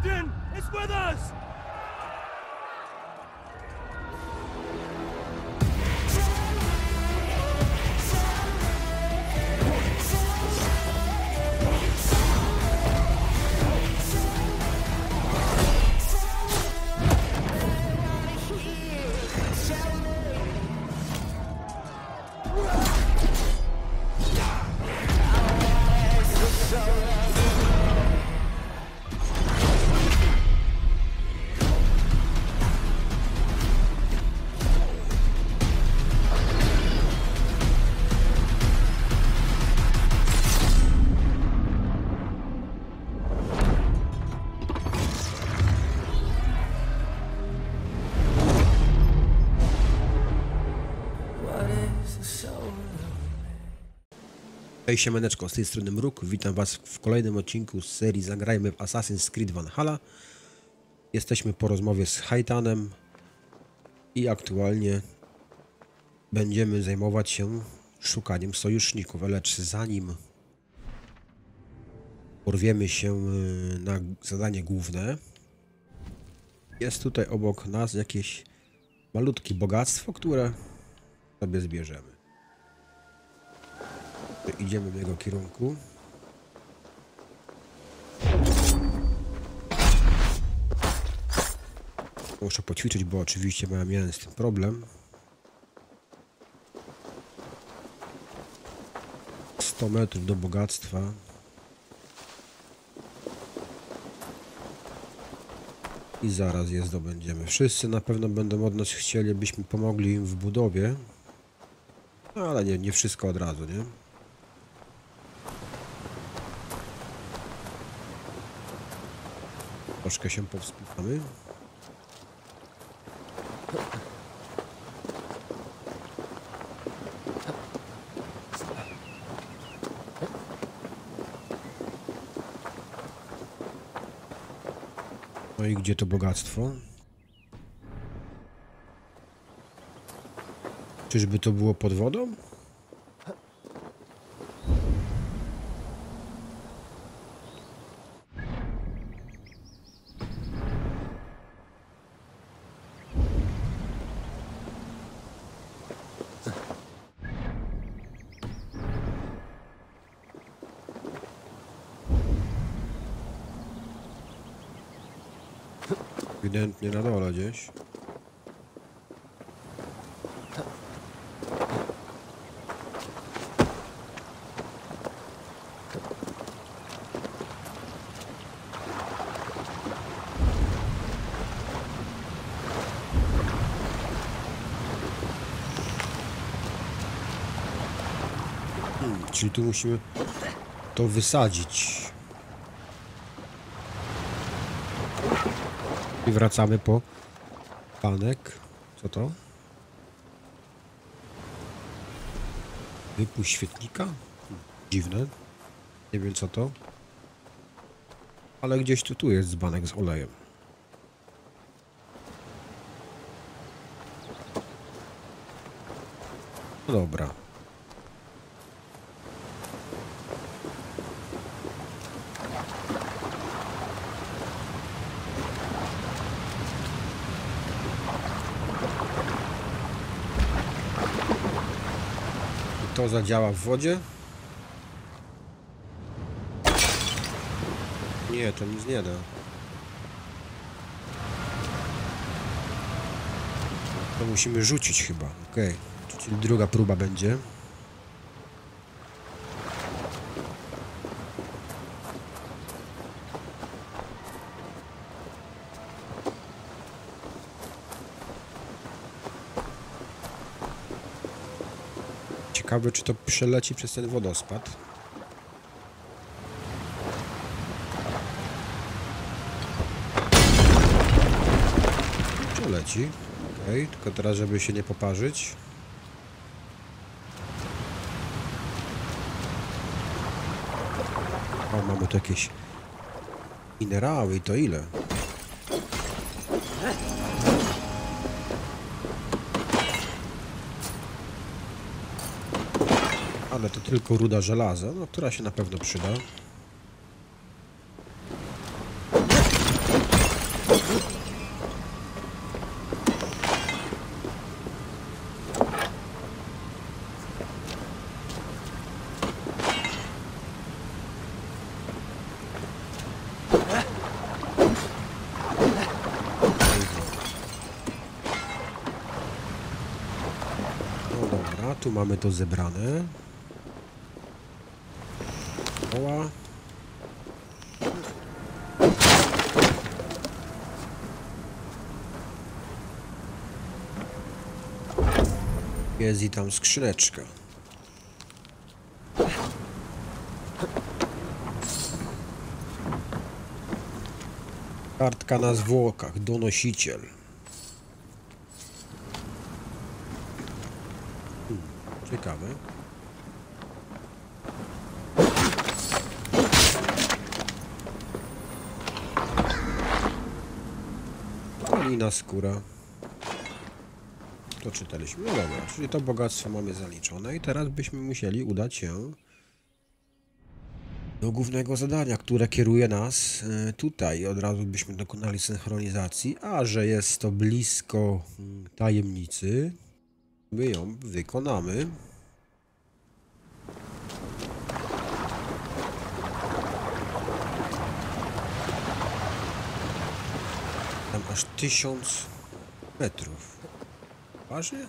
Odin is with us! Hej siemaneczko, z tej strony Mruk, witam was w kolejnym odcinku z serii Zagrajmy w Assassin's Creed Valhalla. Jesteśmy po rozmowie z Haytanem i aktualnie będziemy zajmować się szukaniem sojuszników, lecz zanim porwiemy się na zadanie główne, jest tutaj obok nas jakieś malutkie bogactwo, które sobie zbierzemy. Idziemy w jego kierunku. Muszę poćwiczyć, bo oczywiście miałem z tym problem. 100 metrów do bogactwa. I zaraz je zdobędziemy. Wszyscy na pewno będą od nas chcieli, byśmy pomogli im w budowie. No, ale nie wszystko od razu, nie? Troszkę się powspisamy. No i gdzie to bogactwo? Czyżby to było pod wodą? Ewidentnie na dole gdzieś. Czyli tu musimy to wysadzić. I wracamy po panek. Co to? Wypuść świetnika? Dziwne. Nie wiem co to. Ale gdzieś tu jest dzbanek z olejem. No dobra. To zadziała w wodzie? Nie, to nic nie da. To musimy rzucić chyba. Okej. Czyli druga próba będzie. Ciekawe, czy to przeleci przez ten wodospad. Przeleci. Okej, tylko teraz, żeby się nie poparzyć. O, mamy tu jakieś minerały i to ile? Ale to tylko ruda żelaza, no, która się na pewno przyda. tu mamy to zebrane. Oła. Jest i tam skrzyneczka. Kartka na zwłokach, donosiciel. Ciekawe. Lina skóra. To czytaliśmy. No dobra, czyli to bogactwo mamy zaliczone i teraz byśmy musieli udać się do głównego zadania, które kieruje nas tutaj. Od razu byśmy dokonali synchronizacji, a że jest to blisko tajemnicy, my ją wykonamy. Tam aż 1000 metrów. Ważnie?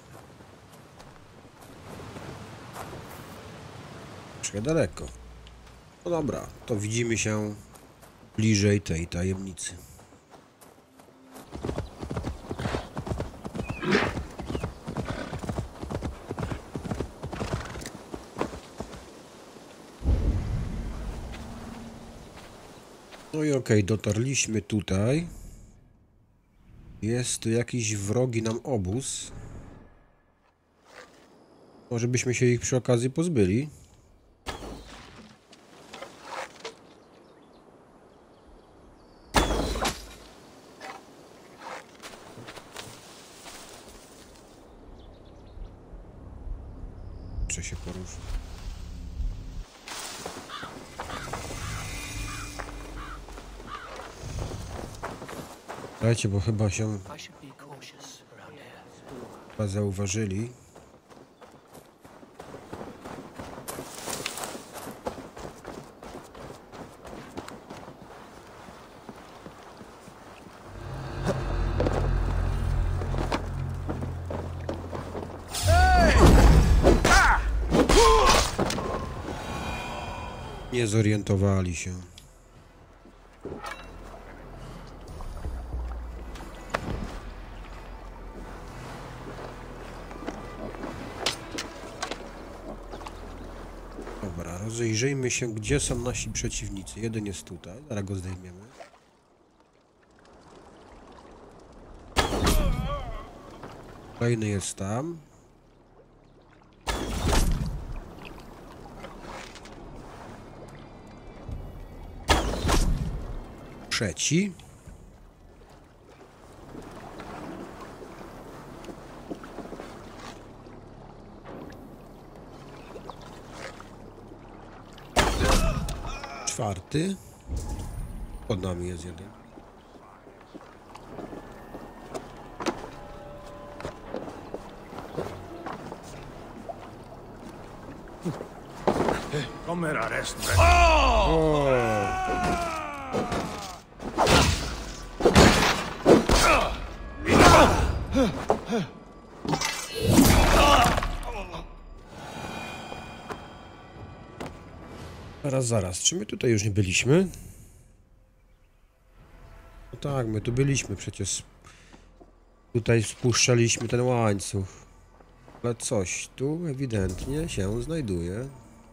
Troszkę daleko. No dobra, to widzimy się bliżej tej tajemnicy. No i okej, dotarliśmy tutaj. Jest tu jakiś wrogi nam obóz. Może byśmy się ich przy okazji pozbyli. Czy się poruszy? Dajcie, bo chyba się zauważyli. Nie zorientowali się. Dobra, rozejrzyjmy się, gdzie są nasi przeciwnicy. Jeden jest tutaj, zaraz go zdejmiemy. Kolejny jest tam. Trzeci. Czwarty. Pod nami jest jeden. Come rest. Zaraz. Czy my tutaj już nie byliśmy? No tak, my tu byliśmy przecież. Tutaj spuszczaliśmy ten łańcuch. Ale coś tu ewidentnie się znajduje.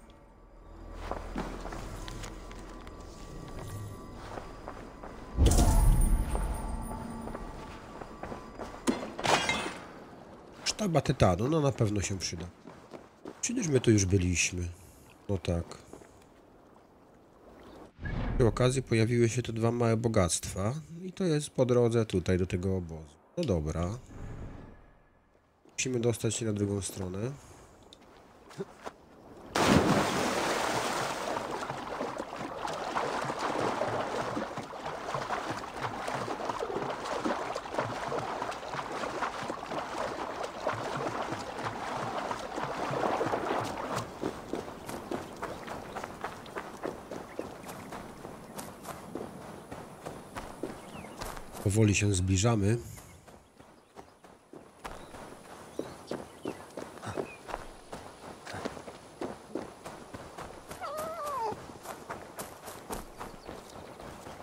Sztaba tytanu, no na pewno się przyda. Przecież my tu już byliśmy. No tak. Przy okazji pojawiły się te dwa małe bogactwa. I to jest po drodze tutaj do tego obozu. No dobra. Musimy dostać się na drugą stronę. Powoli się zbliżamy.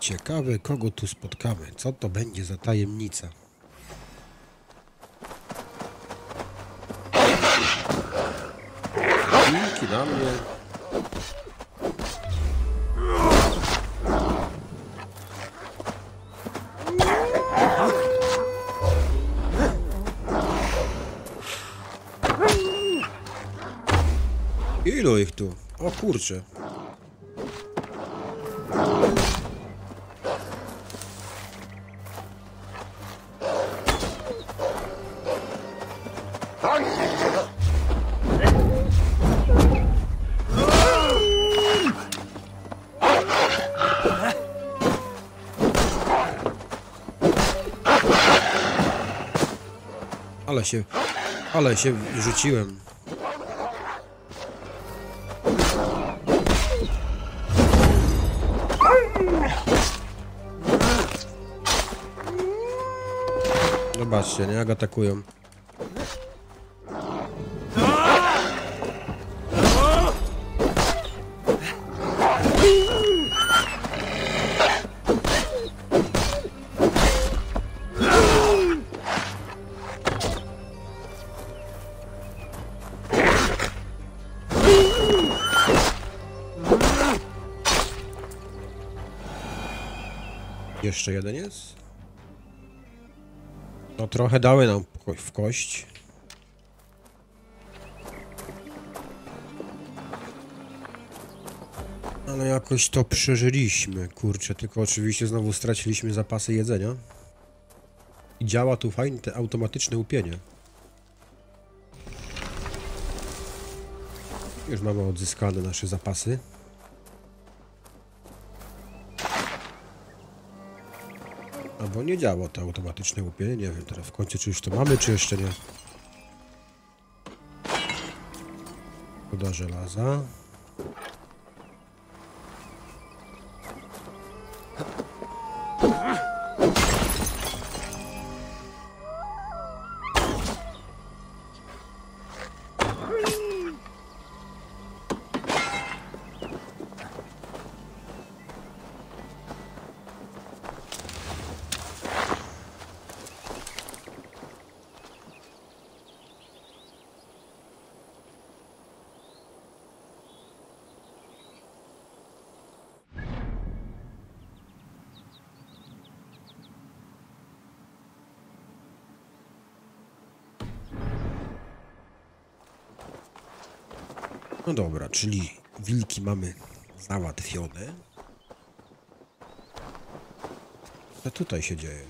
Ciekawe, kogo tu spotkamy. Co to będzie za tajemnica? Wilki na mnie. Ilu ich tu? O kurczę. Ale się rzuciłem. Zobaczcie, nie? Jak atakują. Jeszcze jeden jest. No trochę dały nam w kość. Ale jakoś to przeżyliśmy, kurczę. Tylko oczywiście znowu straciliśmy zapasy jedzenia. I działa tu fajnie te automatyczne łupienie. Już mamy odzyskane nasze zapasy. Albo nie działa to automatyczne łupienie, nie wiem teraz w końcu czy już to mamy, czy jeszcze nie. Szkoda żelaza. No dobra, czyli wilki mamy załatwione. Co tutaj się dzieje?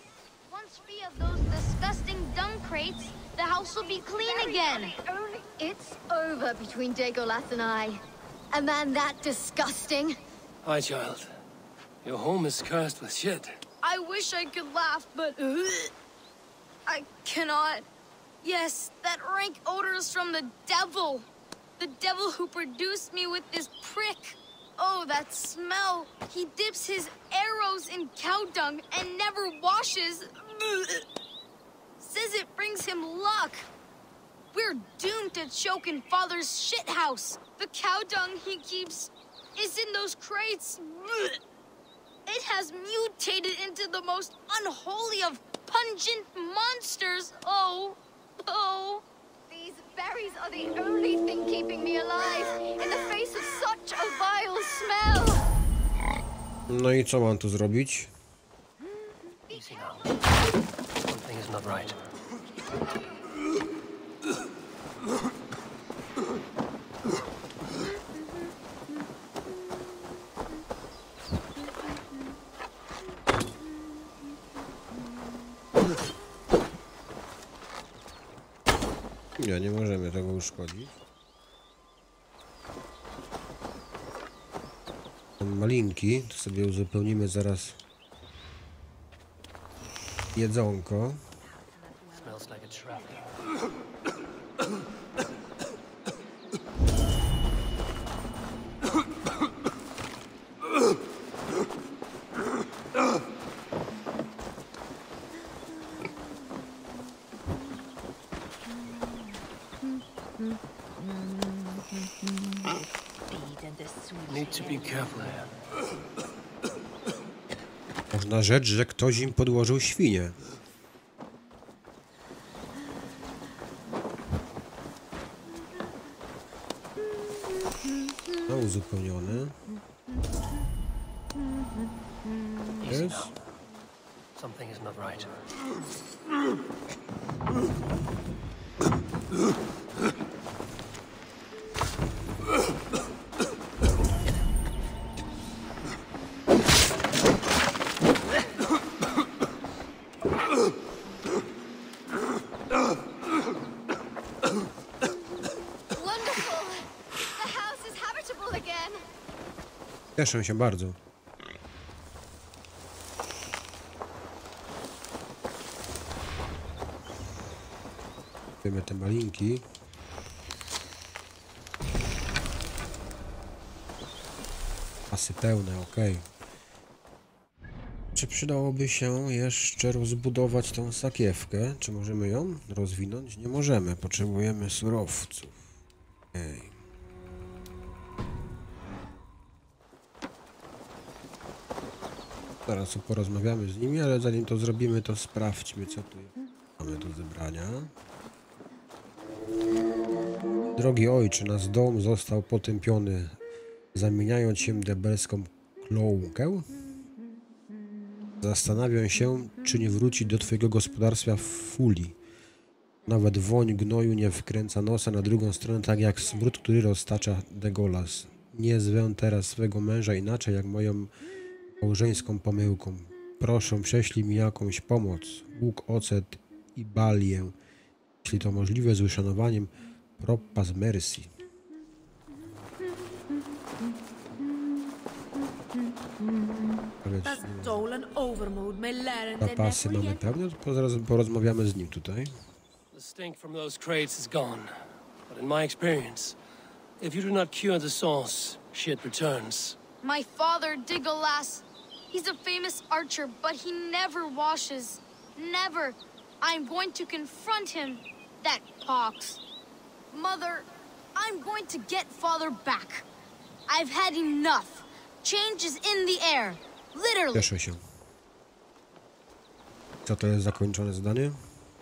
The house will be clean again. It's over between Dagolath and I. A man that disgusting. Hi, child. Your home is cursed with shit. I wish I could laugh, but I cannot. Yes, that rank odor is from the devil. The devil who produced me with this prick. Oh, that smell. He dips his arrows in cow dung and never washes. Says it brings him luck. We're doomed to choke in Father's shithouse. The cow dung he keeps is in those crates. It has mutated into the most unholy of pungent monsters. Oh, oh. These berries are the only thing keeping me alive in the face of such a vile smell. No i co mam tu zrobić? Easy now. Something is not right. Nie możemy tego uszkodzić. Są malinki, to sobie uzupełnimy zaraz jedzonko. Smells like a trap. Need to be careful here. Można rzec, że ktoś im podłożył świnię. No, uzupełniony. Easy Jest. now. Something is not right. Wonderful! The house is habitable again. Cieszę się bardzo. Wiemy te malinki. Pasy pełne, ok. Czy przydałoby się jeszcze rozbudować tą sakiewkę? Czy możemy ją rozwinąć? Nie możemy. Potrzebujemy surowców. Okej. Zaraz porozmawiamy z nimi, ale zanim to zrobimy, to sprawdźmy, co tu mamy do zebrania. Drogi ojcze, nasz dom został potępiony, zamieniając się w diabelską kląkę. Zastanawiam się, czy nie wrócić do twojego gospodarstwa w Fuli. Nawet woń gnoju nie wkręca nosa na drugą stronę, tak jak smród, który roztacza Legolas. Nie zwę teraz swego męża inaczej, jak moją małżeńską pomyłką. Proszę, prześlij mi jakąś pomoc, łuk, ocet i balię, jeśli to możliwe, z uszanowaniem Propas Mercy. Zapasy mamy pełne, to zaraz porozmawiamy z nim tutaj. The stink from those crates is gone. But in my experience, if you do not cure the sauce, shit returns. My father, Digolas, he's a famous archer, but he never washes. Never. I'm going to confront him. That pox. Mother, I'm going to get father back. I've had enough. Change is in the air. Literally. Cieszę się. Co to jest zakończone zadanie?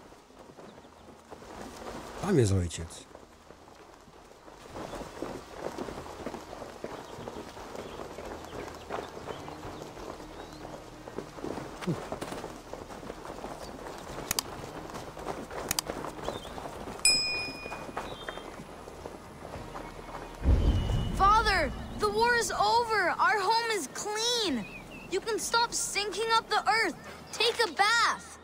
Tam jest ojciec. Father, the war is over. Our home is clean. You can stop sinking up the earth. Take a bath.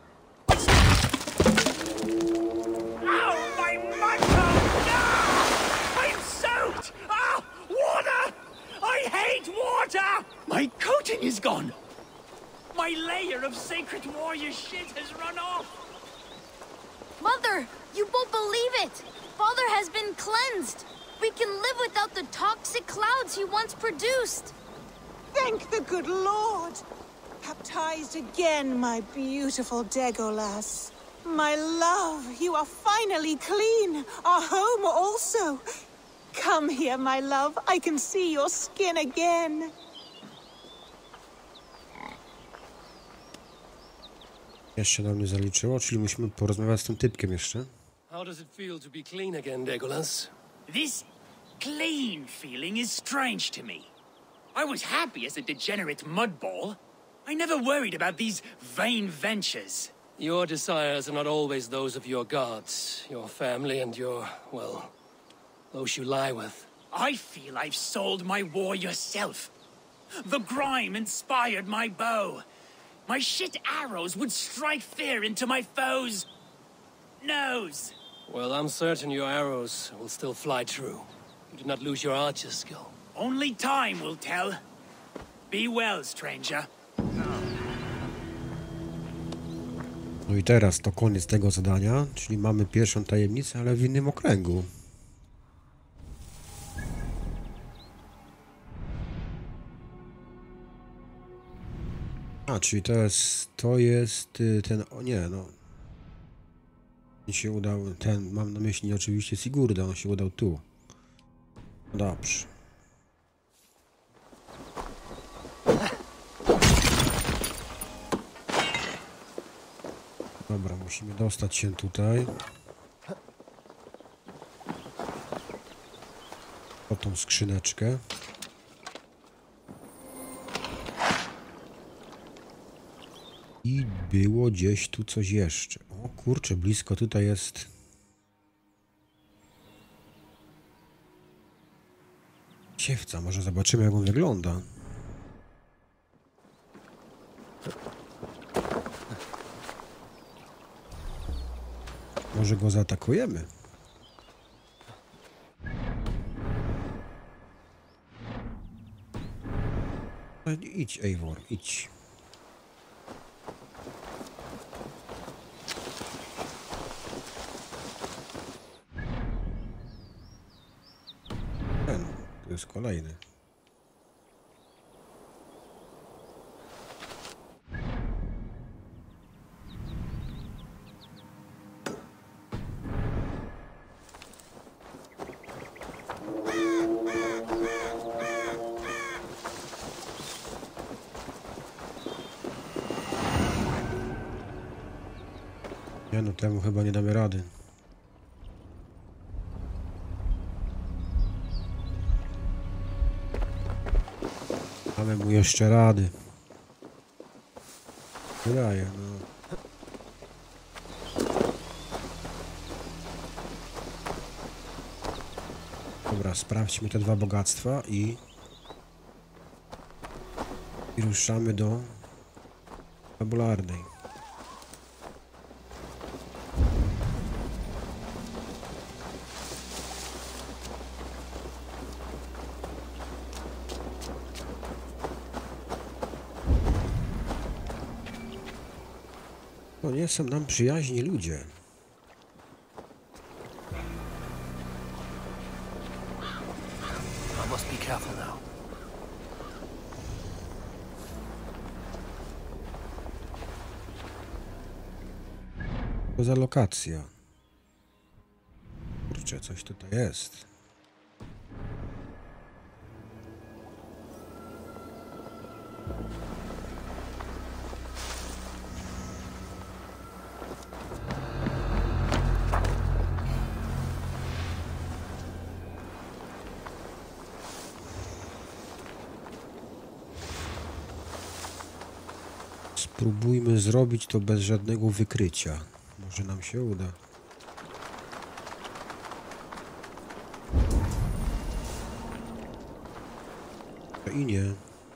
Ow, my micro! No! I'm soaked! Ah, water! I hate water! My coating is gone. My layer of sacred warrior shit has run off. Mother, you won't believe it. Father has been cleansed. We can live without the toxic clouds he once produced. Thank the good Lord! Baptized again, my beautiful Legolas. My love, you are finally clean. Our home also. Come here, my love. I can see your skin again. Jeszcze nam nie zaliczyło, czyli musimy porozmawiać z tym typkiem jeszcze. How does it feel to be clean again, Legolas? This clean feeling is strange to me. I was happy as a degenerate mudball. I never worried about these vain ventures. Your desires are not always those of your gods, your family, and your, well, those you lie with. I feel I've sold my warrior self. The grime inspired my bow. My shit arrows would strike fear into my foe's nose. Well, I'm certain your arrows will still fly true. You did not lose your archer skill. Only time will tell. Be well, stranger. No i teraz to koniec tego zadania, czyli mamy pierwszą tajemnicę, ale w innym okręgu. A, czyli to jest ten, o nie, no. On się udał, mam na myśli oczywiście Sigurda, on się udał tu. Dobrze. Dobra, musimy dostać się tutaj. Po tą skrzyneczkę. I było gdzieś tu coś jeszcze. O kurczę, blisko tutaj jest. Siewca, może zobaczymy, jak on wygląda. Może go zaatakujemy? Idź, Eivor, idź. Ten, to jest kolejny. Nie no, temu chyba nie damy rady. Damy mu jeszcze rady. Wydaje, no. Dobra, sprawdźmy te dwa bogactwa i ruszamy do fabularnej. To nie są nam przyjaźni ludzie. I must be careful now. To za lokacja. Kurczę, coś tutaj jest. Spróbujmy zrobić to bez żadnego wykrycia. Może nam się uda. I nie.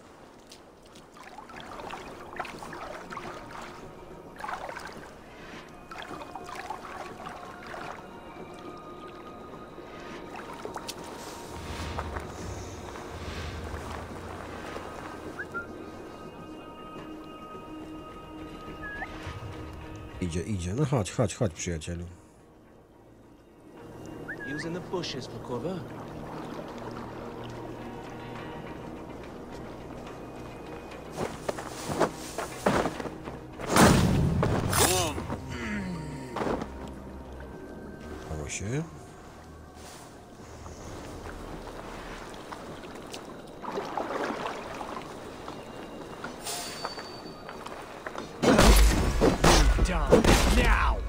Idzie, idzie. No chodź, chodź, chodź, przyjacielu. Using the bushes for cover. Stało się. Down now.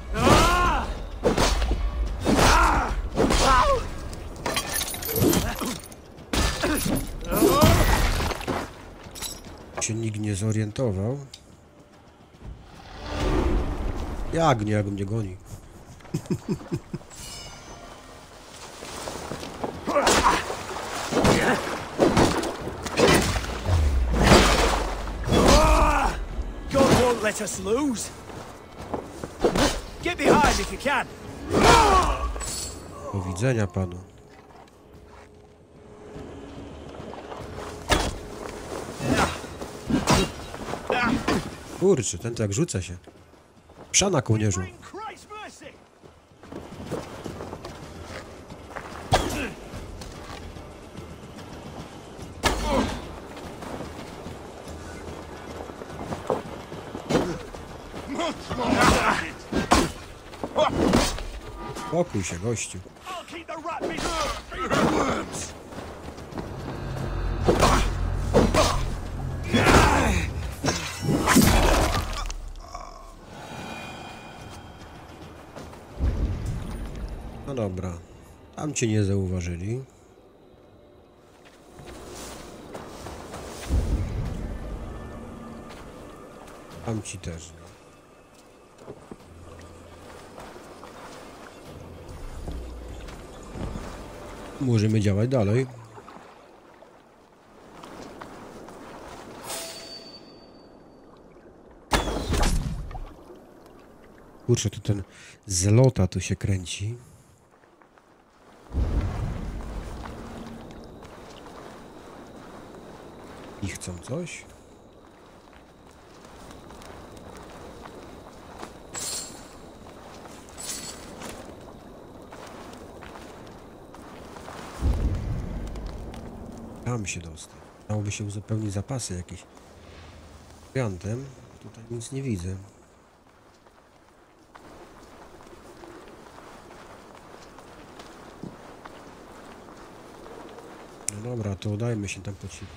Się nikt nie zorientował. Jak nie, jak mnie goni. God won't let us lose. Get behind if you can. Do widzenia panu. Kurczę, ten to jak rzuca się. Psa na kołnierzu. In Christ's mercy. Spokój się, gościu. I'll keep the rat busy. Worms. No dobra. Tam cię nie zauważyli. Tam ci też. Możemy działać dalej. Kurczę, tu ten zelota tu się kręci. I chcą coś? Tam się dostał. Dałoby się uzupełnić zapasy jakieś. Piantem. Tutaj nic nie widzę. No dobra, to udajmy się tam po cichu.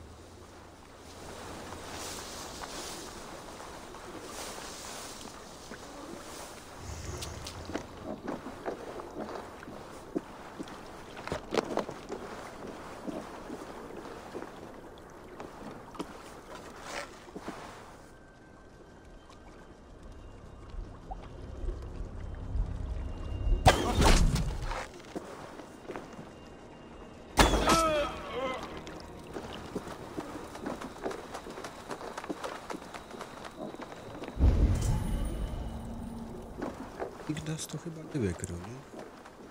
Ignas to chyba nie wykrył, nie?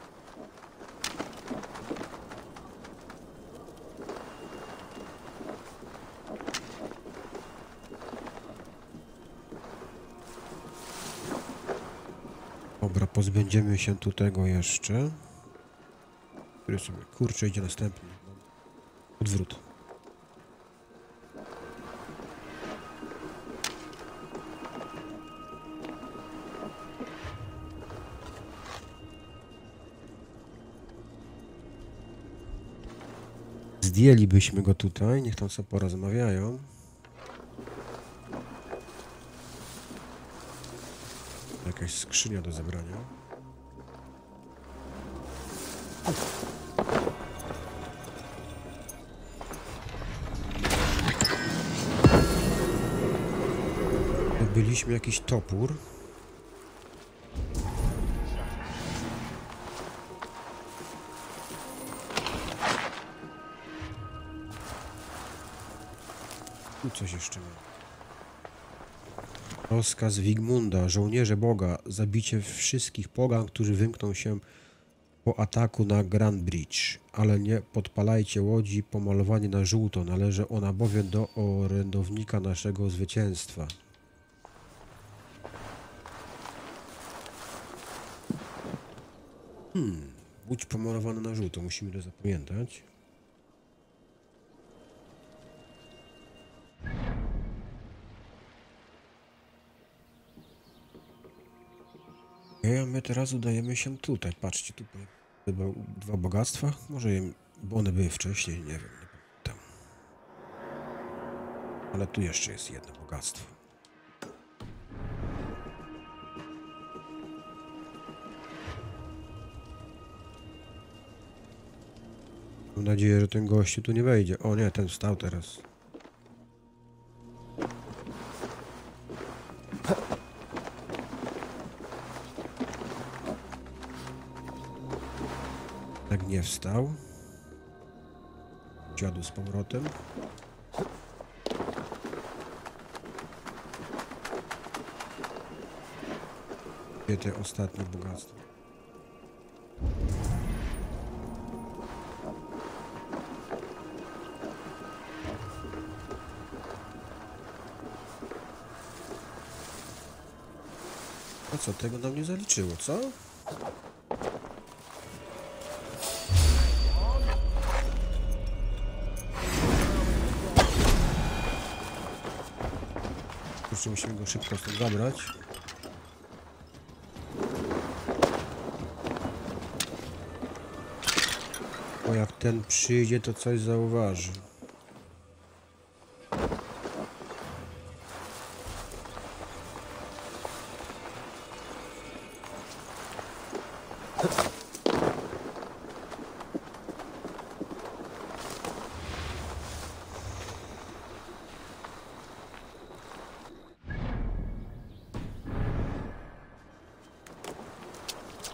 Dobra, pozbędziemy się tu tego jeszcze. Który sobie, kurczę, idzie następny. Odwrót. Zdjęlibyśmy go tutaj, niech tam sobie porozmawiają. Jakaś skrzynia do zebrania. Byliśmy jakiś topór. Tu coś jeszcze ma. Rozkaz Wigmunda, żołnierze Boga, zabicie wszystkich pogan, którzy wymkną się po ataku na Grand Bridge, ale nie podpalajcie łodzi, pomalowanie na żółto, należy ona bowiem do orędownika naszego zwycięstwa. Łódź pomalowana na żółto, musimy to zapamiętać. A my teraz udajemy się tutaj. Patrzcie, tu były dwa bogactwa. Może bo one były wcześniej, nie wiem. Nie pamiętam. Ale tu jeszcze jest jedno bogactwo. Mam nadzieję, że ten gościu tu nie wejdzie. O nie, ten wstał teraz. Tak nie wstał. Dziadu z powrotem. Gdzie te ostatnie bogactwo? A co, tego nam nie zaliczyło, co? Kurczę, musimy go szybko stąd zabrać. Bo jak ten przyjdzie, to coś zauważy.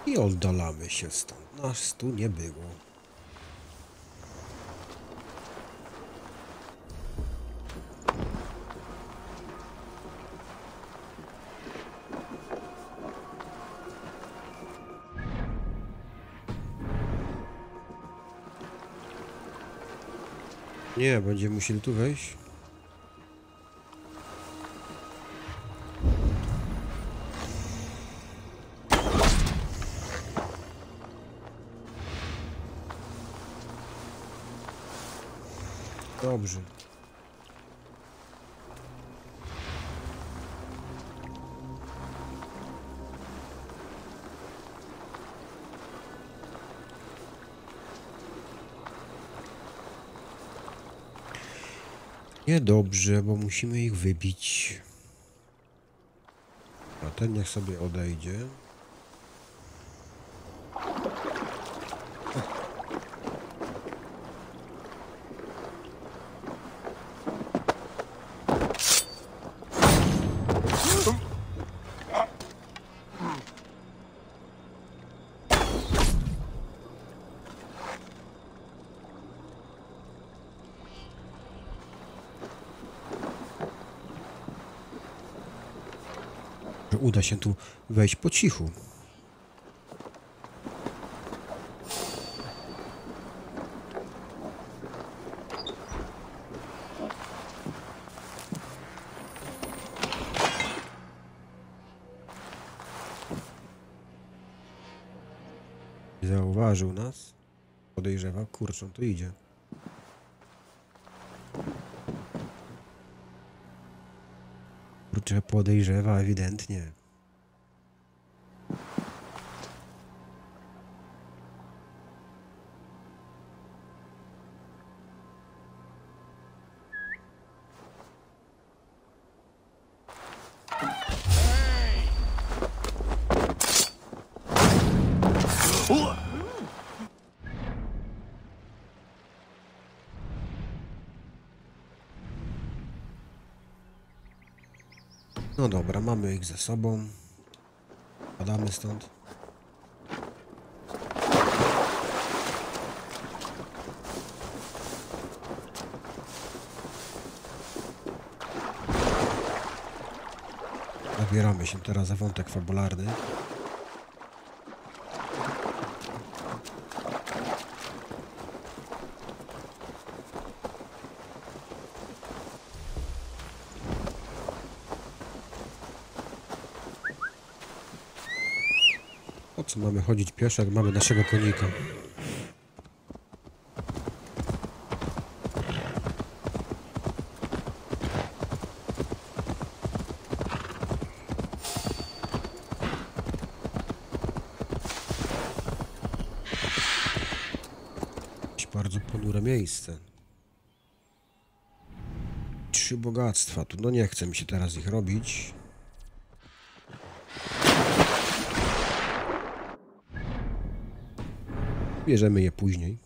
I oddalamy się stąd. Nas tu nie było. Nie, będziemy musieli tu wejść. Dobrze. Niedobrze, bo musimy ich wybić. A ten niech sobie odejdzie. Uda się tu wejść po cichu. Zauważył nas. Podejrzewa, kurczę, to idzie. Kurczę, podejrzewa ewidentnie. No dobra, mamy ich ze sobą. Padamy stąd. Zabieramy się teraz za wątek fabularny. Po co mamy chodzić pieszo, jak mamy naszego konika? Bardzo ponure miejsce. 3 bogactwa. Tu no nie chcę mi się teraz ich robić. Bierzemy je później.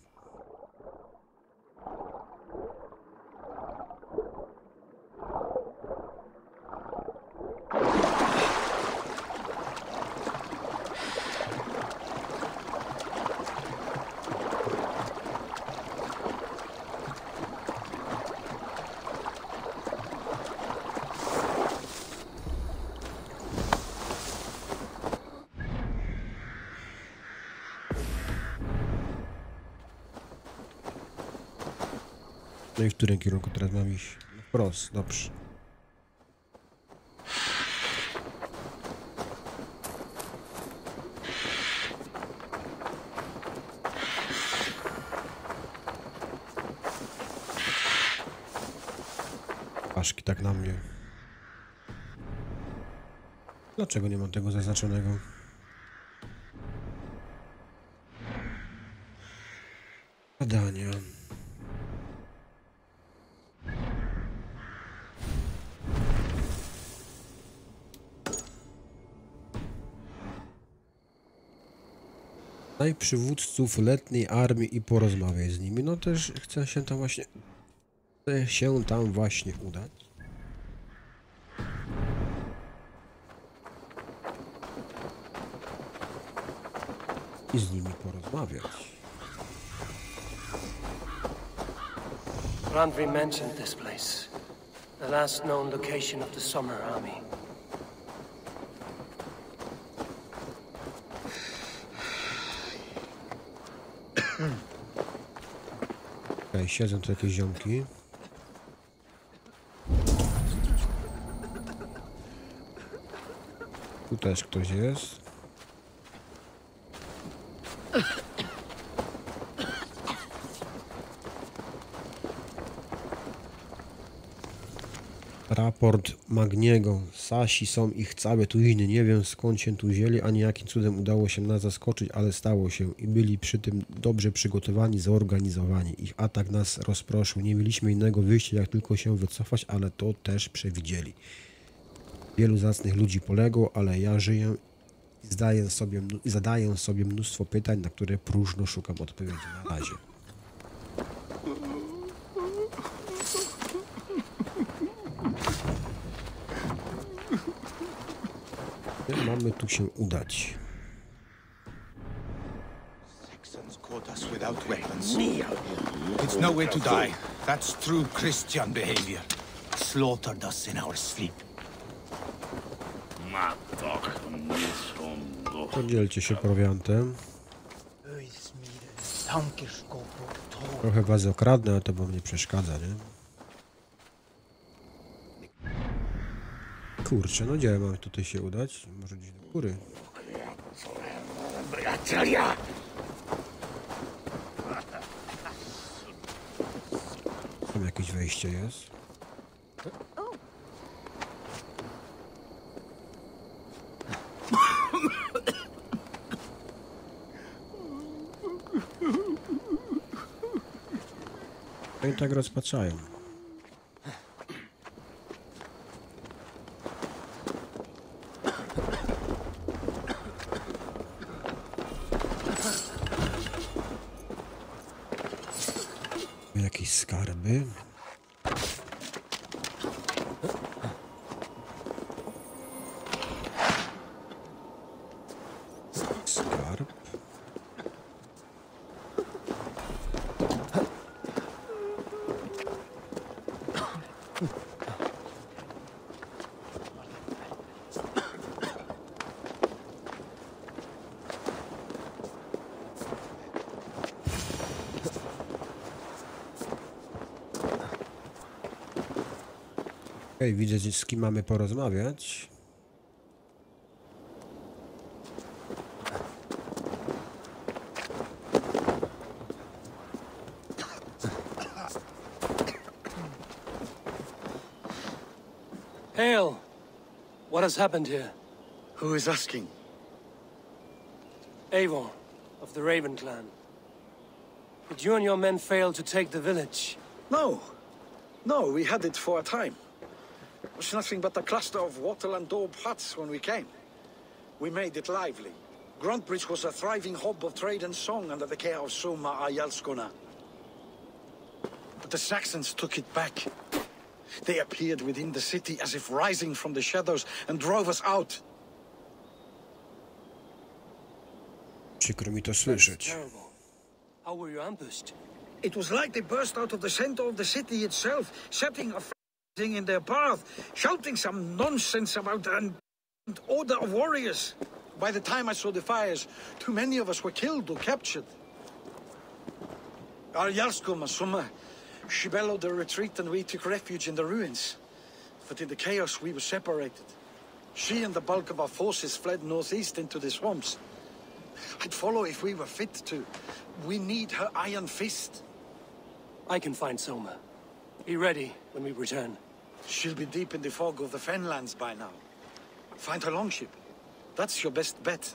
No i w którym kierunku teraz mam iść? Wprost, dobrze. Paszki tak na mnie. Dlaczego nie mam tego zaznaczonego? Badania. Znaj przywódców letniej armii i porozmawiaj z nimi. No też chcę się tam właśnie udać. i z nimi porozmawiać. Randvi mentioned this place. The last known location of the Summer Army. Okej, siedzą tu jakieś ziomki. Tu też ktoś jest. Raport Magniego. Sasi są ich całe tu inny. Nie wiem skąd się tu wzięli, ani jakim cudem udało się nas zaskoczyć, ale stało się. I byli przy tym dobrze przygotowani, zorganizowani. Ich atak nas rozproszył. Nie mieliśmy innego wyjścia, jak tylko się wycofać, ale to też przewidzieli. Wielu zacnych ludzi poległo, ale ja żyję i zadaję sobie mnóstwo pytań, na które próżno szukam odpowiedzi na razie. Mamy tu się udać. Saxons caught us without weapons. It's no way to die. That's true Christian behavior. Slaughtered us in our sleep. Podzielcie się prowiantem. Trochę was okradnę, ale to wam nie przeszkadza, nie? Kurczę, no gdzie mamy tutaj się udać? Może gdzieś do góry. Tam jakieś wejście jest. Oni tak rozpatrzają. Jakieś skarby. Skarb. Okej, widzę, z kim mamy porozmawiać. Hail! What has happened here? Who is asking? Eivor, of the Raven clan. Did you and your men fail to take the village? No. No, we had it for a time. It was nothing but a cluster of wattle and daub huts when we came. We made it lively. Gruntbridge was a thriving hub of trade and song under the care of Soma Ayalskona. But the Saxons took it back. They appeared within the city as if rising from the shadows and drove us out. Przykro mi to słyszeć. Terrible. How were you ambushed? It was like they burst out of the center of the city itself, setting a thing in their path, shouting some nonsense about an order of warriors. By the time I saw the fires, too many of us were killed or captured. Arjalsko Masuma, she bellowed a retreat and we took refuge in the ruins. But in the chaos we were separated. She and the bulk of our forces fled northeast into the swamps. I'd follow if we were fit to. We need her iron fist. I can find Soma. Be ready when we return. She'll be deep in the fog of the Fenlands by now. Find her longship. That's your best bet.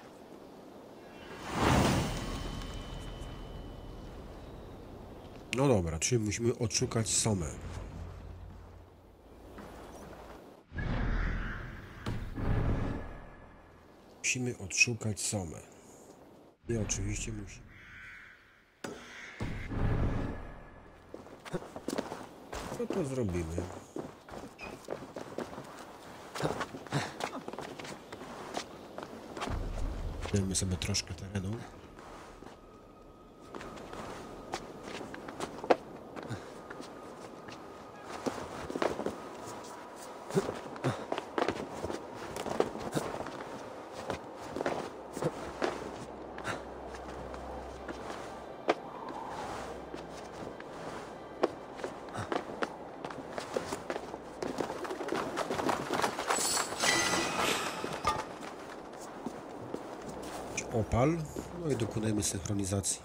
No dobra, czyli musimy odszukać Somę. Musimy odszukać Somę. I oczywiście musimy. No to zrobimy. Dajmy sobie troszkę terenu. Opal. No i dokonujemy synchronizacji.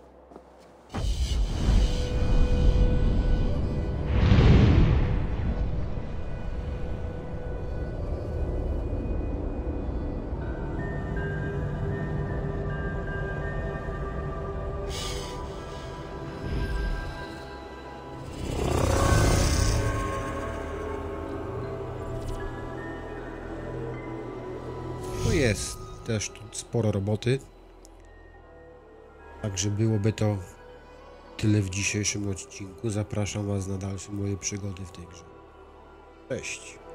No jest też tu sporo roboty. Także byłoby to tyle w dzisiejszym odcinku. Zapraszam Was na dalsze moje przygody w tej grze. Cześć!